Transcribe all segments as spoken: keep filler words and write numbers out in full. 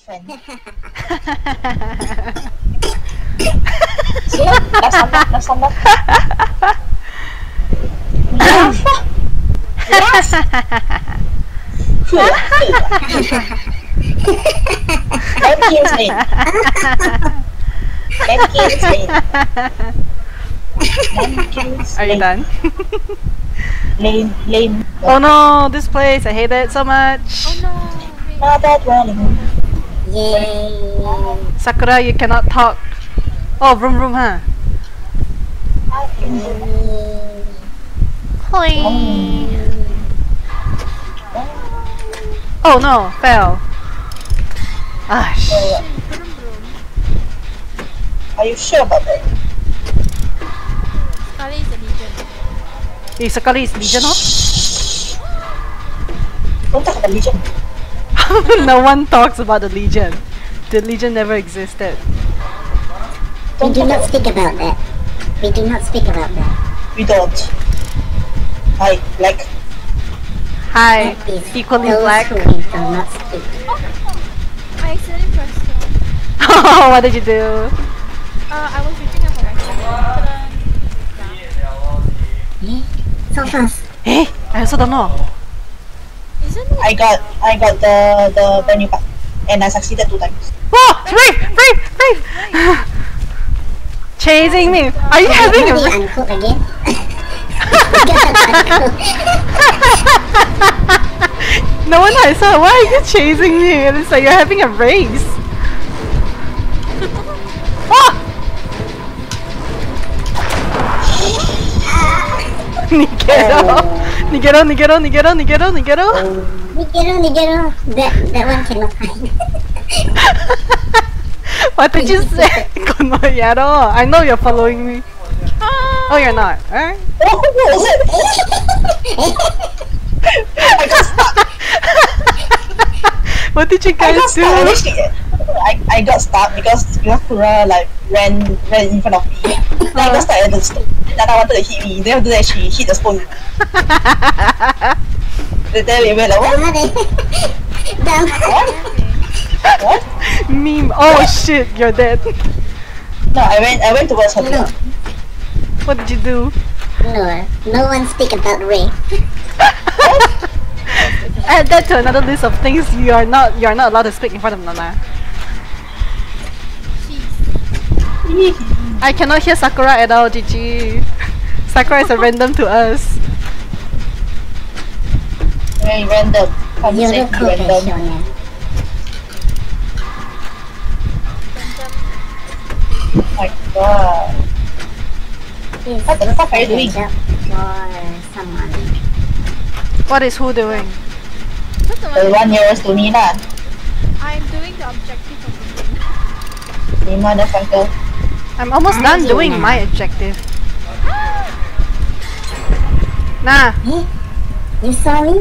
friend. See? Last number, last number. Laugh. Yes. Let me explain. Let me explain. Are you done? Lame, lame. Oh no, this place, I hate it so much. Oh no. Not that running. Yay. Sakura, you cannot talk. Oh, vroom vroom, huh? Hoi. Oh no, fell. Ah, sh Are you sure about that? Scully is a legion. Hey, Sakura is Legion, huh? Don't talk about Legion. No one talks about the Legion. The Legion never existed. We do not speak about that. We do not speak about that. We don't. Hi, black. Hi, That is equally those black. who we do not speak. I accidentally pressed stone. Oh, what did you do? Uh, I was reaching out for my phone. Eh? So fast. Hey, I also don't know. Isn't it? I got, I got the the brand new pack, and I succeeded two times. Whoa, Brave, Brave, Brave! Chasing me. Are you having a? Maybe uncooked again? No one I saw. Why are you chasing me? It's like you're having a race. Ah! Nigero, Nigero, Nigero, Nigero, Nigero, Nigero. Nigero, Nigero. That, that one cannot find. What did you say? Konoyaro. I know you're following me. Oh, you're not. Alright. Oh, what was it? I got stuck. What did you I guys got do? stuck. Actually, I, I got stuck because because Kura like ran ran in front of me. Then I got stuck at the stone. Then I wanted to hit me. Then after that she hit the stone. Then we went like what? Down. What? Meme. Oh shit, you're dead. No, I went I went towards her. No, What did you do? no, no one speak about Ray. Add that to another list of things you are not you are not allowed to speak in front of Nana. I cannot hear Sakura at all, G G. Sakura is a random to us. Very random. You're the Conversation random. Shonen. Oh my god. This What the fuck are you doing? is a job for someone. What is who doing? What's the The one? one nearest to me lah. I'm doing the objective of the game. You motherfucker. I'm almost I done do doing now. my objective. Nah. Eh? You saw me?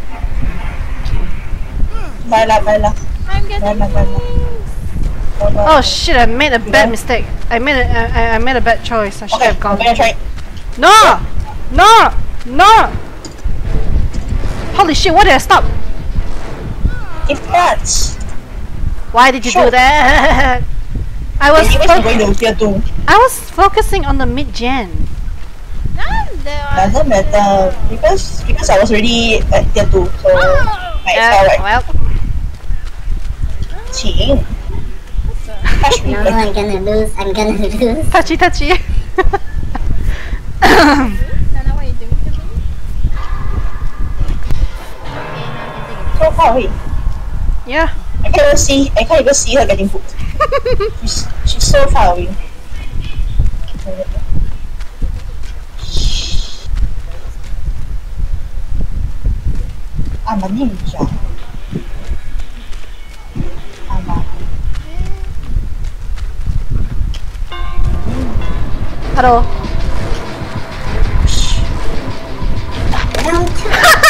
Bye lah, bye lah. I'm getting Bye, bye, bye. wings. Oh shit! I made a bad Yeah. mistake. I made a I, I made a bad choice. I should Okay, have I'm gone. gonna try. No! No! No! Holy shit! Why did I stop? If nuts. Why did you Sure. do that? I was Anyways, I'm fo- going to tier two. I was focusing on the mid gen. Nande are. Doesn't matter because because I was already at tier two, so might as well, right? well, Ching. Touch me, No, but I'm gonna lose. I'm gonna lose. touchy touchy. Nana, what are you doing to me? Okay, now I can take it. so far away. Yeah. I can't even see. I can't even see her getting food. she's she's so far away. I'm a ninja. I'm a Hello. Don't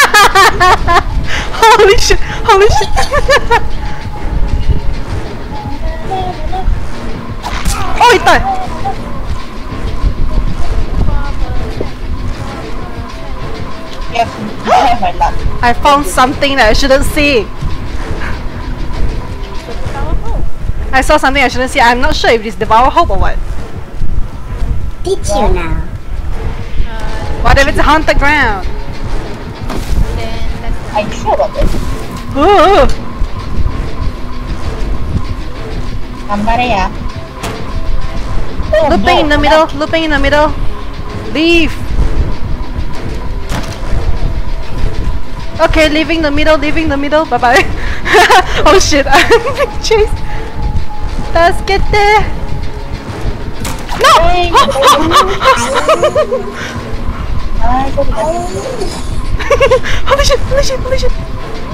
Holy shit! Holy shit! Oh, it died. You have, you have my luck. I found something that I shouldn't see. Flower I saw something I shouldn't see. I'm not sure if it's Devour Hope or what. Did you now? Uh, What if it's Haunted Ground? then let's I'm sure about this. Ooh. Gambare ya. Oh, Looping in no. the middle, looping in the middle. Leave. Okay, leaving the middle, leaving the middle. Bye bye. Oh shit, I'm being chased. Let's get there. No! Hey, Ay, sorry, sorry. Holy shit, holy shit, holy shit.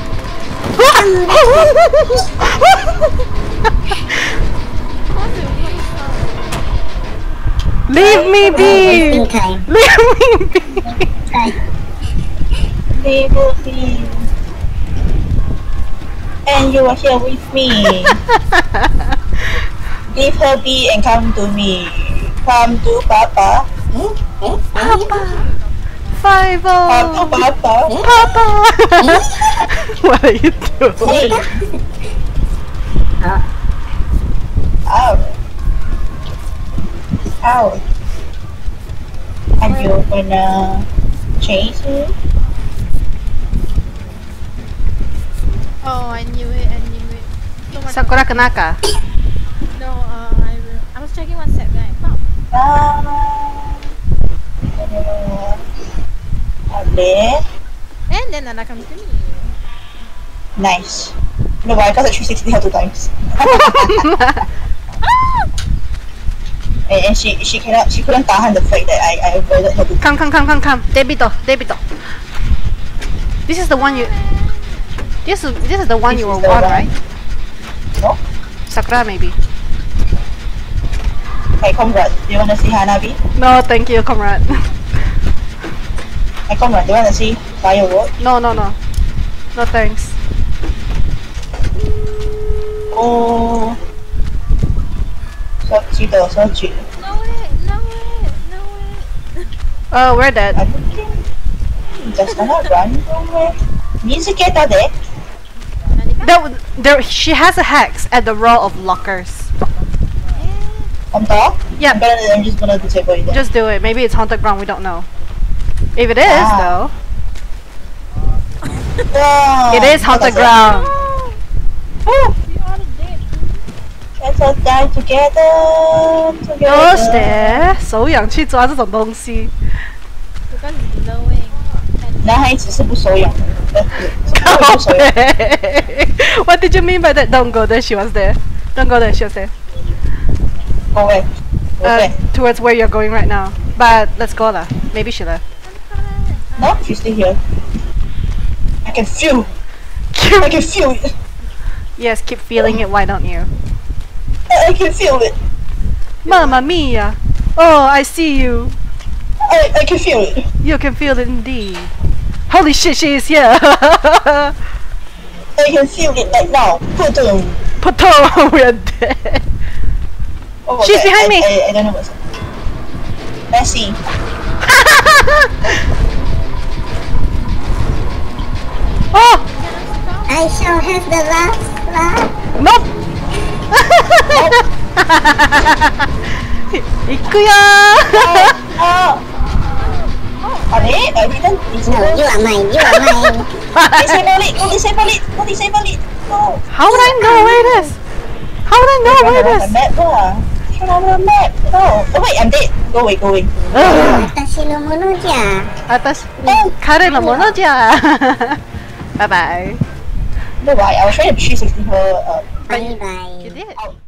Leave me be! Wasting time. Leave me be! Time. They will be. And you are here with me. Leave her be and come to me. Come to Papa. Papa! Five Come to oh! Papa. Papa! What are you doing? Hey. Oh, Ow. Ow. And you're gonna chase me? Oh, I knew it, I knew it. So much. Sakura Kanaka. No, uh, I will. I was checking WhatsApp, then I found. Ah. Uh, there. And then Nana comes to me. Nice. No, but I got a three sixty her two times. and, and she she cannot she couldn't tahan the fact that I, I avoided her two times. Come, come, come, come, come. Debito, debito. This is the one you. This is this is the one This you is were the on, one. right? No? Sakura, maybe. Hey comrade, do you wanna see Hanabi? No, thank you, comrade. Hey comrade, do you wanna see firework? No, no, no. No thanks. Oh. So cute, so cute. No way, no way, no way. Uh, we're dead. I'm looking. Just gonna run away. Mizuketa de. There, there, she has a hex at the row of lockers. On top? Yeah. I'm, gonna, I'm just gonna disable it then. Just do it. Maybe it's haunted ground. We don't know. If it is, Ah. though, Wow. it is haunted ground. Oh, You are dead. let's all die together. Together. 都是手痒去抓这种东西。 Because it's glowing. And 男孩子是不手痒的，呃是不会不手痒。 What did you mean by that? Don't go there. She was there. Don't go there. She was there. Go away. Go Uh, away. towards where you're going right now. But let's go lah. Maybe she left. No, she's still here. I can feel. I can feel it. Yes, keep feeling it. Why don't you? I can feel it. Mamma mia! Oh, I see you. I, I can feel it. You can feel it indeed. Holy shit, she is here. I can feel it right now. Boom. Pato, we're dead. Oh my She's God, behind I, me. I, I don't know what's. Let's see. Oh, I shall have the last laugh. nope. 行くよー。 Ah. Are they? I didn't No, disable you are mine. You are mine. Disable it. Go disable it. Go disable it. No. How would I know where it is? How would I know Run where it around the is? map lah. Run around the map. No. Oh wait, I'm dead. Go away. Go away. Ugh. 私のものじゃ。 私、彼のものじゃ。バイバイ。 No, why? I was trying to three sixty her. Uh, Bye bye. You did. out.